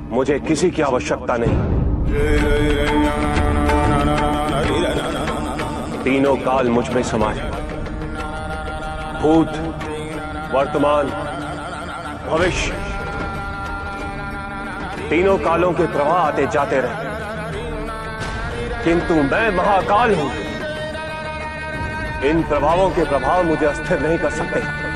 मुझे किसी की आवश्यकता नहीं। तीनों काल मुझ में समाये, भूत, वर्तमान, भविष्य, तीनों कालों के प्रवाह आते जाते रहे, किंतु मैं महाकाल हूं। इन प्रभावों के प्रभाव मुझे अस्थिर नहीं कर सकते।